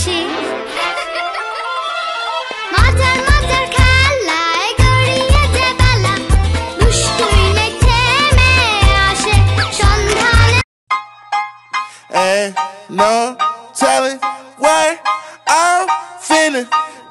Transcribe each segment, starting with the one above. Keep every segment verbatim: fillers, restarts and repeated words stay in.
আসে মাথার মাথার খেলায় গড়িয়ে যে বেলা দুষ্টুই নেই থেমে আসে সন্ধানে Ain't no telling where I'm finna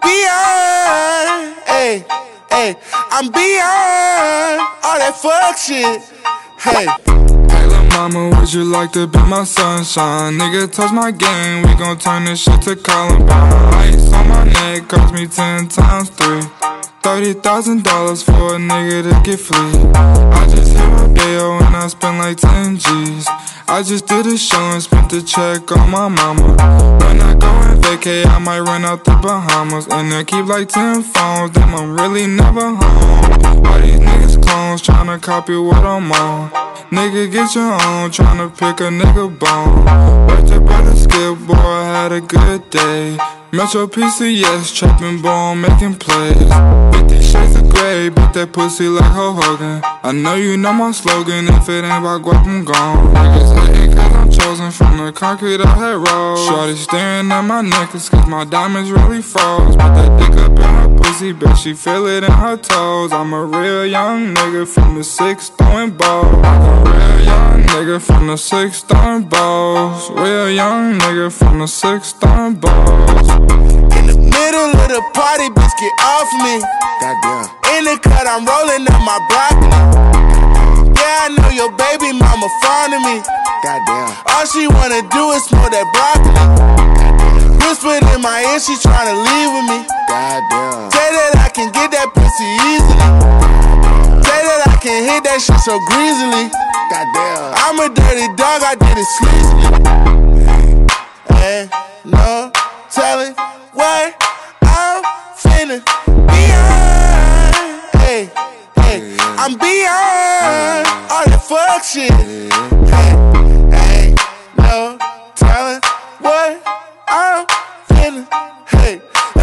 beyond. Hey, hey, I'm beyond all that fuck shit. Hey. Hey lil' mama, would you like to be my sunshine? Nigga, touch my game, we gon' turn this shit to Columbine. Ice on my neck cost me ten times three. Thirty thousand dollars for a nigga to get free. I just hit Rodeo and I spent like ten G's. I just did a show and spent the check on my mama. When I go and vacay, I might run out the Bahamas. And I keep like ten phones, damn I'm really never home. All these niggas clones tryna copy what I'm on. Nigga get your own, tryna pick a nigga bone. Worked your brother skip, boy, I had a good day. Metro P C S, trapping bone, making plays. Fifty shades of grey, beat that pussy like Hulk Hogan. I know you know my slogan, if it ain't about guap, I'm gone. Niggas hating cause I'm chosen from the concrete I had rolled. Shorty staring at my necklace cause my diamonds really froze. Put that dick up in her pussy, bet she feel it in her toes. I'm a real young nigga from the six throwing balls. I'm a real young nigga from the six throwing balls. Real young nigga from the six throwing balls. In the middle of the party, bitch, get off me. Goddamn. In the cut, I'm rolling up my broccoli. Yeah, I know your baby mama fond of me. Goddamn. All she wanna do is smoke that broccoli. Whispered in my ear, she tryna leave with me. Goddamn. Say that I can get that pussy easily. Say that I can hit that shit so greasily. Goddamn. I'm a dirty dog, I did it sleazily. Ain't no telling where I'm finna beyond. Hey, hey, I'm beyond all that fuck shit. Hey, ain't no telling where I'm finna. Hey,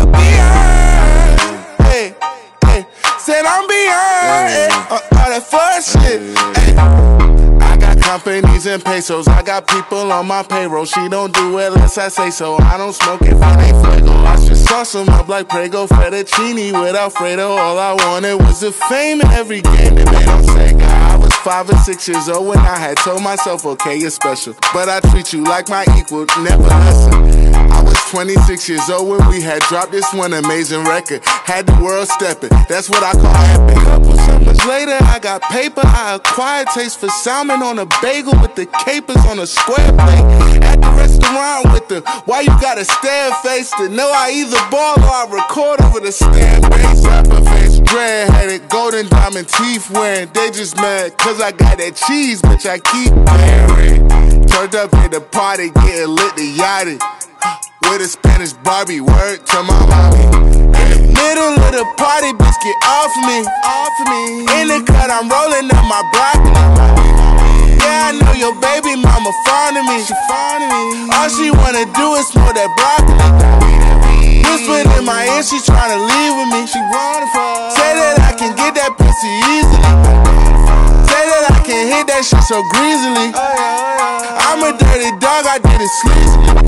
beyond. Hey, hey, said I'm beyond hey, all that fuck shit. Hey. Companies and pesos, I got people on my payroll. She don't do it unless I say so. I don't smoke if it ain't fuego. I just sauce them up like Prego, fettuccine with Alfredo. All I wanted was the fame in every game that made on Sega. I was five or six years old when I had told myself, okay, you're special, but I treat you like my equal, never lesser. I was twenty-six years old when we had dropped this one amazing record. Had the world stepping, that's what I call epic. Couple summers later, I got paper. I acquired taste for salmon on a bagel with the capers on a square plate. At the restaurant with the why you gotta stare face to know I either ball or I record over the stand bass. Rapper face, dread-headed, golden diamond teeth wearing. They just mad cause I got that cheese, bitch, I keep wearing. Turned up at the party, getting lit to yachty. With a Spanish Barbie, word to my mommy. In the middle of the party, bitch, get off me, off me. In the cut, I'm rolling up my broccoli. Yeah, I know your baby mama fond of me. She fond of me. All she wanna do is smoke that broccoli. Whispered in my ear, she tryna leave with me. She wanna fuck. Say that I can get that pussy easily. Say that I can hit that shit so greasily. I'm a dirty dog, I did it sleazily.